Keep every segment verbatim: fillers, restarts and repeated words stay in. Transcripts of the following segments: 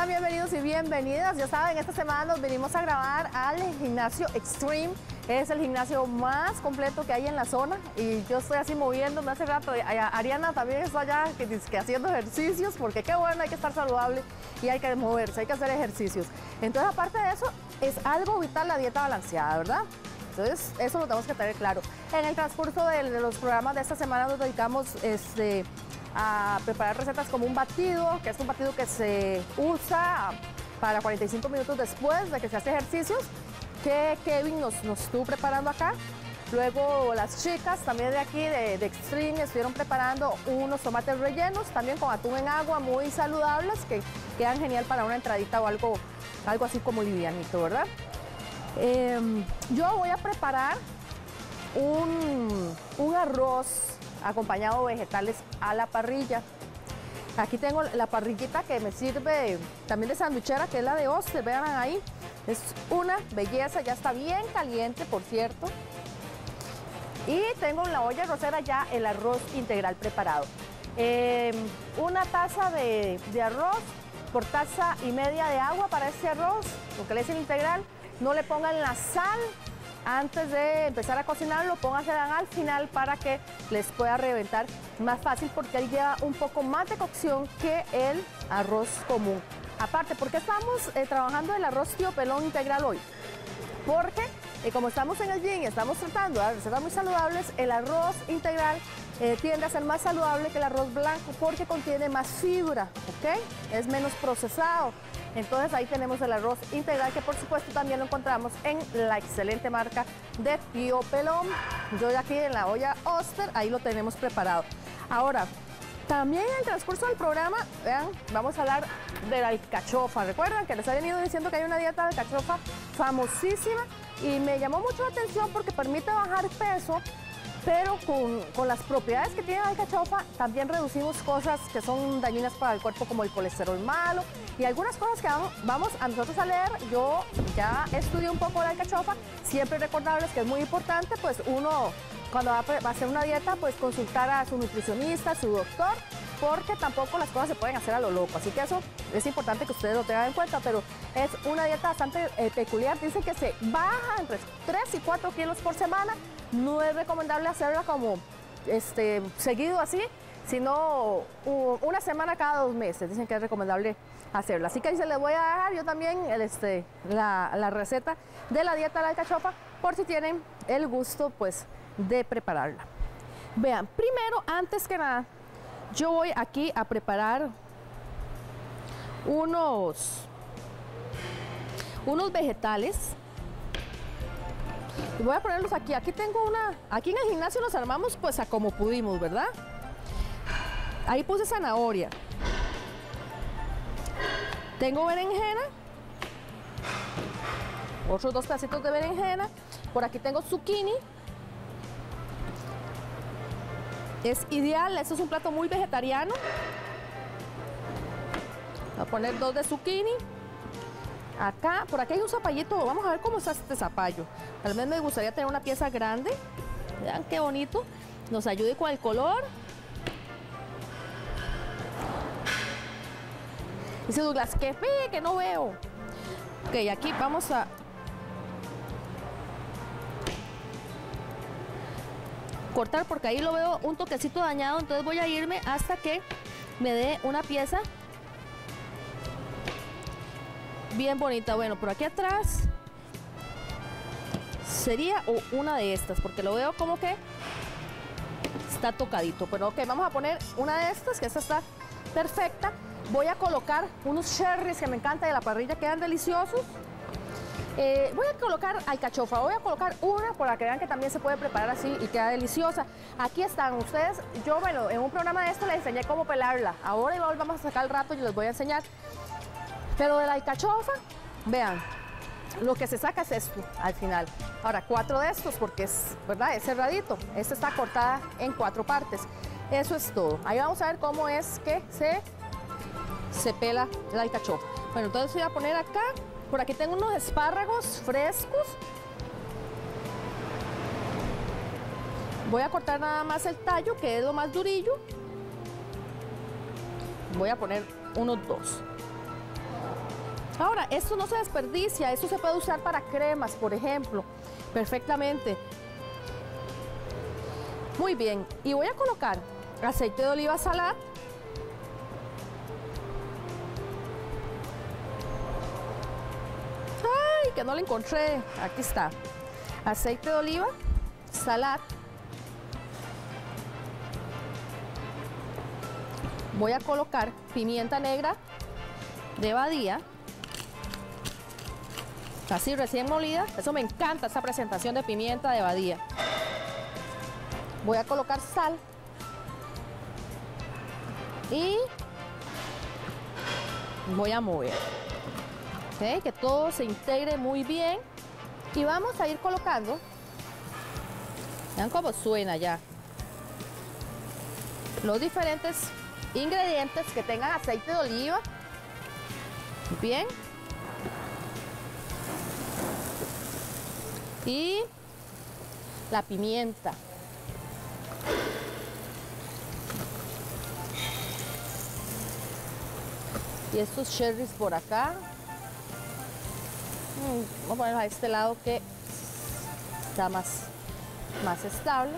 Bienvenidos y bienvenidas. Ya saben, esta semana nos venimos a grabar al gimnasio Extreme. Es el gimnasio más completo que hay en la zona y yo estoy así moviéndome hace rato. Ariana también está allá que, que haciendo ejercicios porque qué bueno, hay que estar saludable y hay que moverse, hay que hacer ejercicios. Entonces, aparte de eso, es algo vital la dieta balanceada, ¿verdad? Entonces, eso lo tenemos que tener claro. En el transcurso de, de los programas de esta semana nos dedicamos este, a preparar recetas como un batido, que es un batido que se usa para cuarenta y cinco minutos después de que se hace ejercicios, que Kevin nos, nos estuvo preparando acá. Luego las chicas también de aquí, de, de Extreme, estuvieron preparando unos tomates rellenos, también con atún en agua, muy saludables, que quedan genial para una entradita o algo, algo así como livianito, ¿verdad? Eh, yo voy a preparar un, un arroz acompañado de vegetales a la parrilla. Aquí tengo la parrillita que me sirve también de sandwichera, que es la de Oster, vean ahí. Es una belleza, ya está bien caliente, por cierto. Y tengo en la olla arrocera ya el arroz integral preparado. Eh, una taza de, de arroz por taza y media de agua para este arroz, lo que le dicen integral. No le pongan la sal antes de empezar a cocinarlo, póngansela al final para que les pueda reventar más fácil porque él lleva un poco más de cocción que el arroz común. Aparte, ¿por qué estamos eh, trabajando el arroz tío pelón integral hoy? Porque eh, como estamos en el gym y estamos tratando de recetas muy saludables, el arroz integral eh, tiende a ser más saludable que el arroz blanco porque contiene más fibra, ¿ok? Es menos procesado. Entonces ahí tenemos el arroz integral que por supuesto también lo encontramos en la excelente marca de Tío Pelón. Yo ya aquí en la olla Oster, ahí lo tenemos preparado. Ahora, también en el transcurso del programa, vean, vamos a hablar de la alcachofa. Recuerdan que les he venido diciendo que hay una dieta de alcachofa famosísima y me llamó mucho la atención porque permite bajar peso, pero con, con las propiedades que tiene la alcachofa también reducimos cosas que son dañinas para el cuerpo como el colesterol malo y algunas cosas que vamos, vamos a nosotros a leer. Yo ya estudié un poco la alcachofa, siempre recordarles que es muy importante, pues uno cuando va a hacer una dieta, pues consultar a su nutricionista, a su doctor, porque tampoco las cosas se pueden hacer a lo loco. Así que eso es importante que ustedes lo tengan en cuenta, pero es una dieta bastante eh, peculiar. Dicen que se baja entre tres y cuatro kilos por semana. No es recomendable hacerla como este, seguido así, sino una semana cada dos meses. Dicen que es recomendable hacerla. Así que ahí se les voy a dejar yo también el, este, la, la receta de la dieta de la alcachofa, por si tienen el gusto, pues, de prepararla. Vean, primero, antes que nada, yo voy aquí a preparar unos, unos vegetales. Y voy a ponerlos aquí. Aquí tengo una, aquí en el gimnasio los armamos pues a como pudimos, ¿verdad? Ahí puse zanahoria. Tengo berenjena. Otros dos pedacitos de berenjena. Por aquí tengo zucchini. Es ideal, esto es un plato muy vegetariano. Voy a poner dos de zucchini. Acá, por aquí hay un zapallito, vamos a ver cómo está este zapallo. Tal vez me gustaría tener una pieza grande. Vean qué bonito, nos ayude con el color. Dice Douglas, ¿qué fe? Que no veo. Ok, aquí vamos a... cortar porque ahí lo veo un toquecito dañado, entonces voy a irme hasta que me dé una pieza bien bonita. Bueno, por aquí atrás sería una de estas porque lo veo como que está tocadito, pero ok, vamos a poner una de estas, que esta está perfecta. Voy a colocar unos cherries que me encantan de la parrilla, quedan deliciosos. Eh, voy a colocar alcachofa, voy a colocar una para que vean que también se puede preparar así y queda deliciosa. Aquí están ustedes, yo bueno, en un programa de esto les enseñé cómo pelarla. Ahora igual vamos a sacar el rato y les voy a enseñar. Pero de la alcachofa, vean, lo que se saca es esto al final. Ahora, cuatro de estos porque es, ¿verdad? Es cerradito. Esta está cortada en cuatro partes. Eso es todo. Ahí vamos a ver cómo es que se, se pela la alcachofa. Bueno, entonces voy a poner acá. Por aquí tengo unos espárragos frescos. Voy a cortar nada más el tallo, que es lo más durillo. Voy a poner unos dos. Ahora, esto no se desperdicia, esto se puede usar para cremas, por ejemplo, perfectamente. Muy bien, y voy a colocar aceite de oliva Salat. ¡Ay, que no lo encontré! Aquí está. Aceite de oliva Salat. Voy a colocar pimienta negra de Badía. Así recién molida. Eso me encanta, esta presentación de pimienta de Badía. Voy a colocar sal. Y voy a mover. ¿Okay? Que todo se integre muy bien. Y vamos a ir colocando. Vean cómo suena ya. Los diferentes ingredientes que tengan aceite de oliva. Bien. Y la pimienta. Y estos cherries por acá. Vamos a ponerlos a este lado que está más, más estable.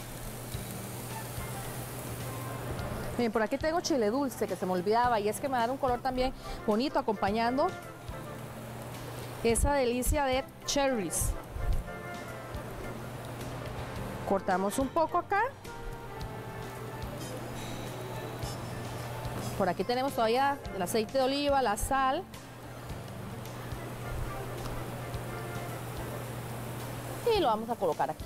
Bien, por aquí tengo chile dulce que se me olvidaba y es que me da un color también bonito acompañando esa delicia de cherries. Cortamos un poco acá. Por aquí tenemos todavía el aceite de oliva, la sal. Y lo vamos a colocar aquí.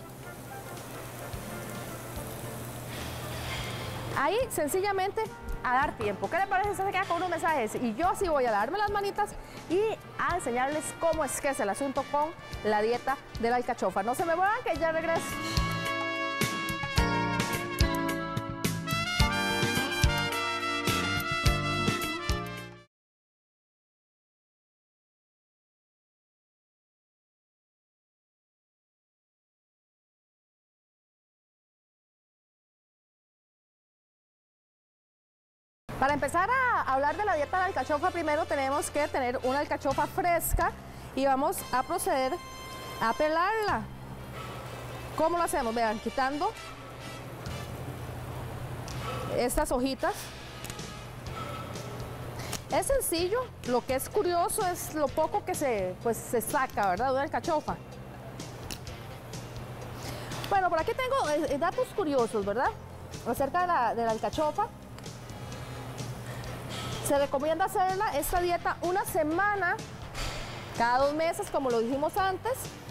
Ahí sencillamente a dar tiempo. ¿Qué le parece si se queda con unos mensajes? Y yo sí voy a darme las manitas y a enseñarles cómo es que es el asunto con la dieta de la alcachofa. No se me muevan que ya regreso. Para empezar a hablar de la dieta de la alcachofa, primero tenemos que tener una alcachofa fresca y vamos a proceder a pelarla. ¿Cómo lo hacemos? Vean, quitando estas hojitas. Es sencillo, lo que es curioso es lo poco que se, pues, se saca, ¿verdad?, de una alcachofa. Bueno, por aquí tengo eh, datos curiosos, ¿verdad?, acerca de la, de la alcachofa. Se recomienda hacerla, esta dieta, una semana, cada dos meses, como lo dijimos antes.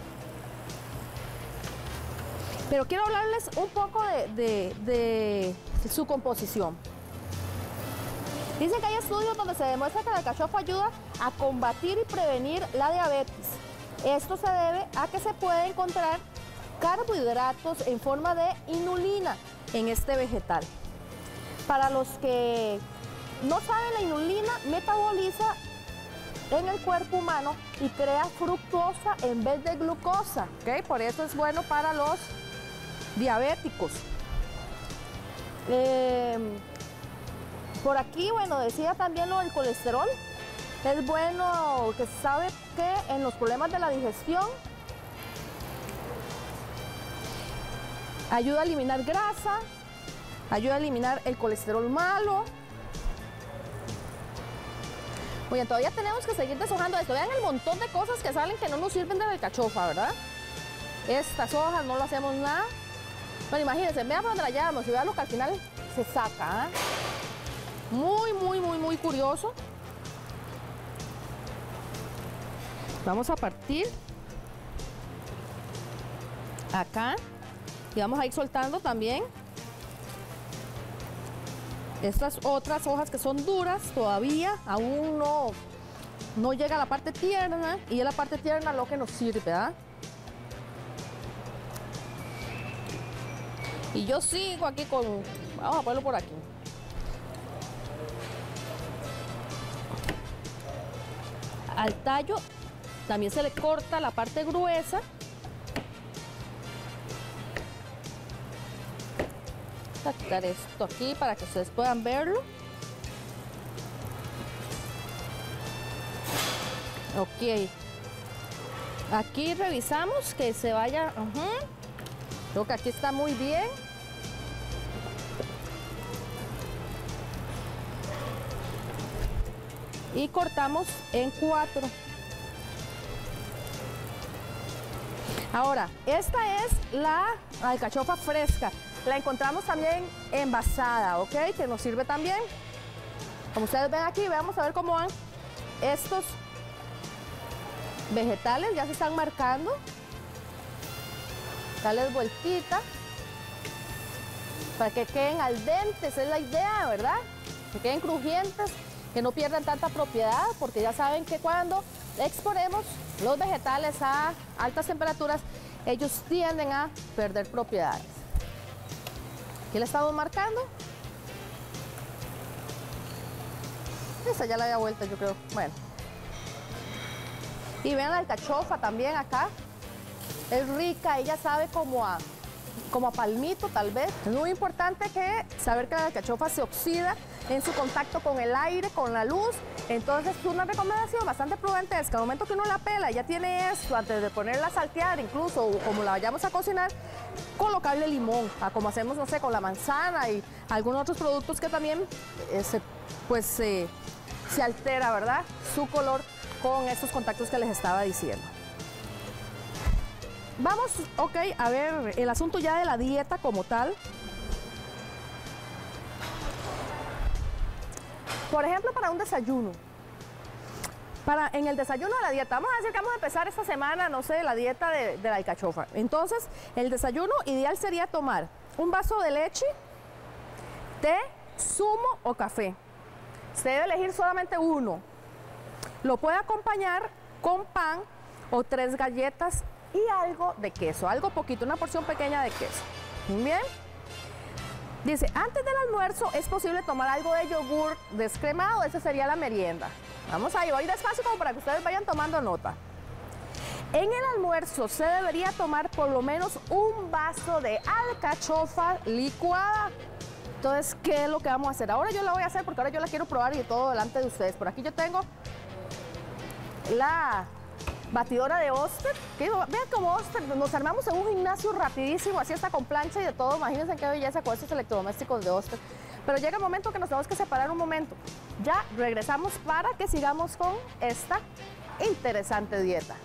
Pero quiero hablarles un poco de, de, de su composición. Dicen que hay estudios donde se demuestra que la alcachofa ayuda a combatir y prevenir la diabetes. Esto se debe a que se puede encontrar carbohidratos en forma de inulina en este vegetal. Para los que no saben, la inulina metaboliza en el cuerpo humano y crea fructosa en vez de glucosa, ¿okay? Por eso es bueno para los diabéticos. Eh, por aquí, bueno, decía también lo del colesterol. Es bueno, que se sabe que en los problemas de la digestión ayuda a eliminar grasa, ayuda a eliminar el colesterol malo. Oye, todavía tenemos que seguir deshojando esto. Vean el montón de cosas que salen que no nos sirven de la alcachofa, ¿verdad? Estas hojas no lo hacemos nada. Bueno, imagínense, vean por dónde la llevamos y vean lo que al final se saca, ¿eh? Muy, muy, muy, muy curioso. Vamos a partir acá y vamos a ir soltando también estas otras hojas que son duras todavía, aún no, no llega a la parte tierna, y es la parte tierna lo que nos sirve, ¿verdad? Y yo sigo aquí con, vamos a ponerlo por aquí. Al tallo también se le corta la parte gruesa. Voy a quitar esto aquí para que ustedes puedan verlo. Ok. Aquí revisamos que se vaya. Uh-huh. Creo que aquí está muy bien. Y cortamos en cuatro. Ahora, esta es la alcachofa fresca. La encontramos también envasada, ¿ok? Que nos sirve también. Como ustedes ven aquí, vamos a ver cómo van estos vegetales. Ya se están marcando. Dales vueltita para que queden al dente. Esa es la idea, ¿verdad? Que queden crujientes, que no pierdan tanta propiedad, porque ya saben que cuando exponemos los vegetales a altas temperaturas, ellos tienden a perder propiedades. Aquí le estamos marcando. Esa ya la había vuelto, yo creo. Bueno. Y vean la alcachofa también acá. Es rica, ella sabe como a, como a palmito tal vez. Es muy importante que saber que la alcachofa se oxida en su contacto con el aire, con la luz. Entonces, una recomendación bastante prudente es que al momento que uno la pela, ya tiene esto, antes de ponerla a saltear, incluso o como la vayamos a cocinar, colocarle limón, a como hacemos, no sé, con la manzana y algunos otros productos que también eh, se, pues, eh, se altera, ¿verdad?, su color con estos contactos que les estaba diciendo. Vamos, ok, a ver el asunto ya de la dieta como tal. Por ejemplo, para un desayuno, para, en el desayuno de la dieta, vamos a decir que vamos a empezar esta semana, no sé, la dieta de, de la alcachofa. Entonces, el desayuno ideal sería tomar un vaso de leche, té, zumo o café. Usted debe elegir solamente uno. Lo puede acompañar con pan o tres galletas y algo de queso, algo poquito, una porción pequeña de queso. Muy bien. Dice, antes del almuerzo es posible tomar algo de yogur descremado, esa sería la merienda. Vamos ahí, voy despacio como para que ustedes vayan tomando nota. En el almuerzo se debería tomar por lo menos un vaso de alcachofa licuada. Entonces, ¿qué es lo que vamos a hacer? Ahora yo la voy a hacer porque ahora yo la quiero probar y todo delante de ustedes. Por aquí yo tengo la batidora de Oster. Que, vean cómo Oster, nos armamos en un gimnasio rapidísimo, así está con plancha y de todo. Imagínense qué belleza con estos electrodomésticos de Oster. Pero llega el momento que nos tenemos que separar un momento. Ya regresamos para que sigamos con esta interesante dieta.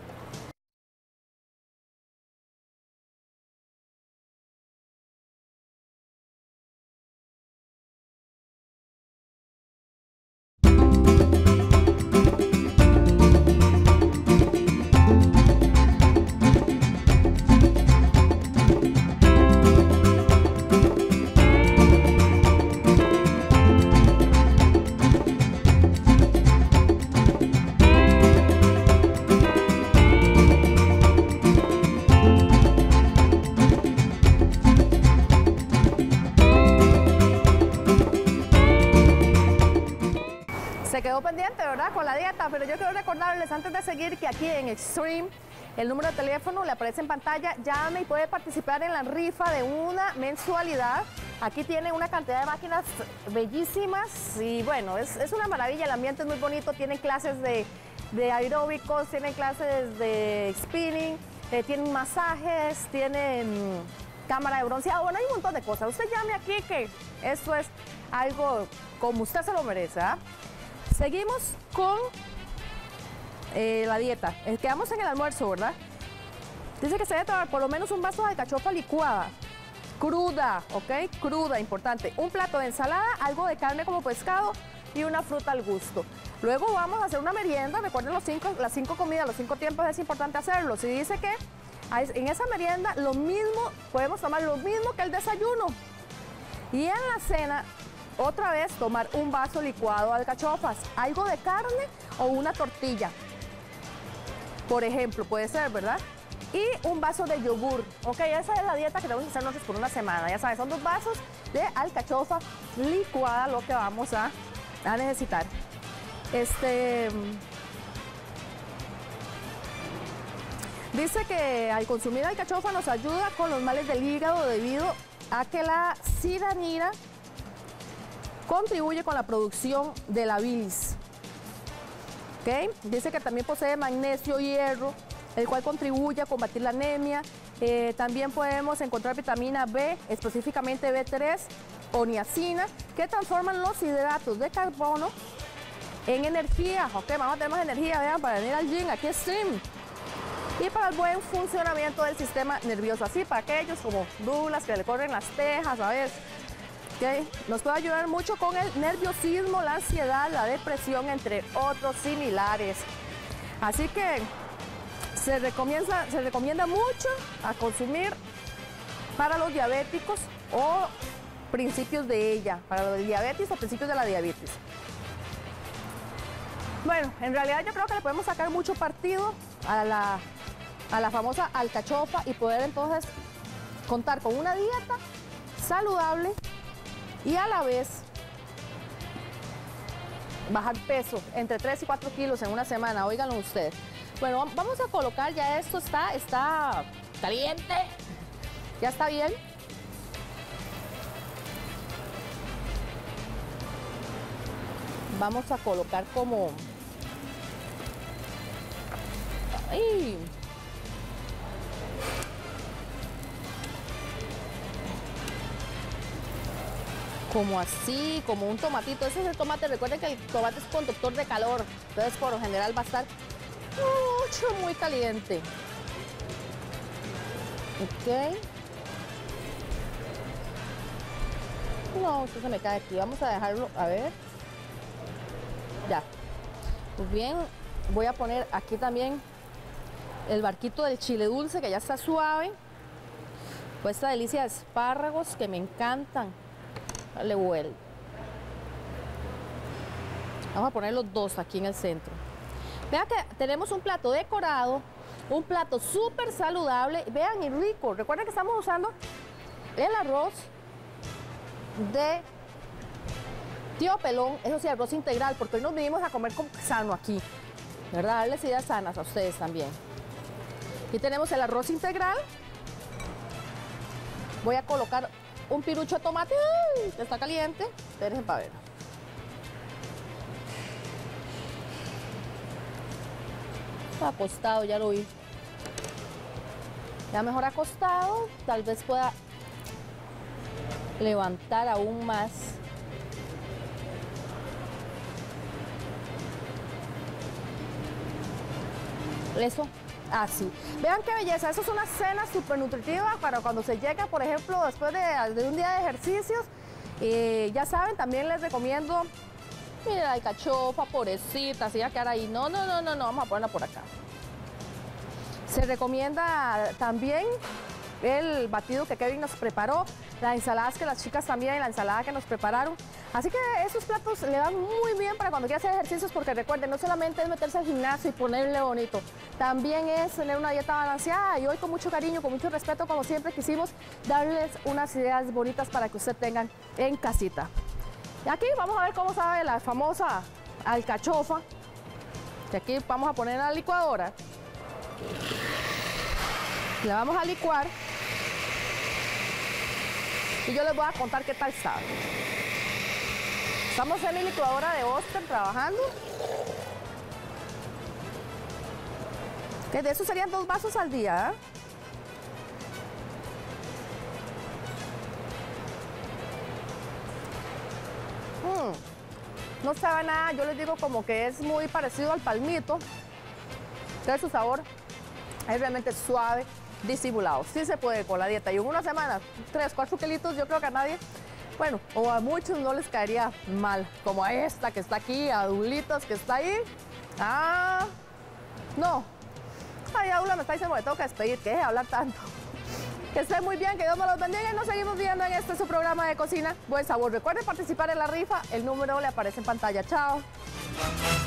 Se quedó pendiente, ¿verdad?, con la dieta, pero yo quiero recordarles antes de seguir que aquí en Extreme el número de teléfono le aparece en pantalla, llame y puede participar en la rifa de una mensualidad. Aquí tiene una cantidad de máquinas bellísimas y bueno, es, es una maravilla, el ambiente es muy bonito, tienen clases de, de aeróbicos, tienen clases de spinning, eh, tienen masajes, tienen mmm, cámara de bronceado, bueno, hay un montón de cosas. Usted llame aquí que esto es algo como usted se lo merece, ¿ah? Seguimos con eh, la dieta. Eh, quedamos en el almuerzo, ¿verdad? Dice que se debe tomar por lo menos un vaso de alcachofa licuada, cruda, ¿ok? Cruda, importante. Un plato de ensalada, algo de carne como pescado y una fruta al gusto. Luego vamos a hacer una merienda. Recuerden los cinco, las cinco comidas, los cinco tiempos, es importante hacerlos. Y dice que en esa merienda lo mismo, podemos tomar lo mismo que el desayuno. Y en la cena, otra vez, tomar un vaso licuado de alcachofas, algo de carne o una tortilla. Por ejemplo, puede ser, ¿verdad? Y un vaso de yogur. Ok, esa es la dieta que debemos hacer nosotros por una semana. Ya sabes, son dos vasos de alcachofa licuada lo que vamos a, a necesitar. Este... Dice que al consumir alcachofa nos ayuda con los males del hígado debido a que la ciranina contribuye con la producción de la bilis. ¿Okay? Dice que también posee magnesio y hierro, el cual contribuye a combatir la anemia. Eh, también podemos encontrar vitamina B, específicamente B tres o niacina, que transforman los hidratos de carbono en energía. Ok, vamos a tener más energía, vean, para venir al gym, aquí es Stream. Y para el buen funcionamiento del sistema nervioso, así para aquellos como Douglas que le corren las tejas, ¿sabes? Okay. Nos puede ayudar mucho con el nerviosismo, la ansiedad, la depresión, entre otros similares. Así que se recomienda, se recomienda mucho a consumir para los diabéticos o principios de ella, para los diabetes o principios de la diabetes. Bueno, en realidad yo creo que le podemos sacar mucho partido a la, a la famosa alcachofa y poder entonces contar con una dieta saludable y a la vez bajar peso entre tres y cuatro kilos en una semana, óiganlo ustedes. Bueno, vamos a colocar, ya esto está, está caliente, ya está bien. Vamos a colocar como... ¡Ay! Como así, como un tomatito. Ese es el tomate. Recuerden que el tomate es conductor de calor. Entonces, por lo general, va a estar mucho, muy caliente. Ok. No, esto se me cae aquí. Vamos a dejarlo, a ver. Ya. Pues bien, voy a poner aquí también el barquito del chile dulce, que ya está suave. Pues esta delicia de espárragos que me encantan. Dale vuelta. Vamos a poner los dos aquí en el centro. Vean que tenemos un plato decorado, un plato súper saludable, vean, y rico. Recuerden que estamos usando el arroz de Tío Pelón, eso sí, arroz integral, porque hoy nos vinimos a comer con sano aquí, ¿verdad? Darles ideas sanas a ustedes también. Aquí tenemos el arroz integral. Voy a colocar un pirucho de tomate, ¡ay!, que está caliente. Espérense para ver. Está acostado, ya lo vi. Ya mejor acostado, tal vez pueda levantar aún más. Eso, así. Vean qué belleza, eso es una cena súper nutritiva para cuando se llega, por ejemplo, después de, de un día de ejercicios. Eh, ya saben, también les recomiendo, mire, la alcachofa, pobrecita, así va a quedar ahí. No, no, no, no, no, vamos a ponerla por acá. Se recomienda también el batido que Kevin nos preparó, las ensaladas que las chicas también, la ensalada que nos prepararon. Así que esos platos le dan muy bien para cuando quiera hacer ejercicios, porque recuerden, no solamente es meterse al gimnasio y ponerle bonito, también es tener una dieta balanceada, y hoy con mucho cariño, con mucho respeto, como siempre quisimos darles unas ideas bonitas para que ustedes tengan en casita. Y aquí vamos a ver cómo sabe la famosa alcachofa, que aquí vamos a poner en la licuadora. Le vamos a licuar y yo les voy a contar qué tal sabe. Estamos en mi licuadora de Oster trabajando. Que de eso serían dos vasos al día, ¿eh? Mm. No sabe nada, yo les digo como que es muy parecido al palmito. Entonces su sabor es realmente suave, disimulado. Sí se puede con la dieta. Y en una semana, tres, cuatro kilitos, yo creo que a nadie, bueno, o a muchos no les caería mal. Como a esta que está aquí, a Dulitos que está ahí. Ah, no. Ay, Aula me está diciendo que tengo que despedir, que deje de hablar tanto. Que estén muy bien, que Dios me los bendiga y nos seguimos viendo en este su programa de cocina. Buen sabor. Recuerden participar en la rifa, el número le aparece en pantalla. Chao.